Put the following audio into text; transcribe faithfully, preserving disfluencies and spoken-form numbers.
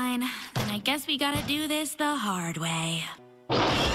Fine, then I guess we gotta do this the hard way.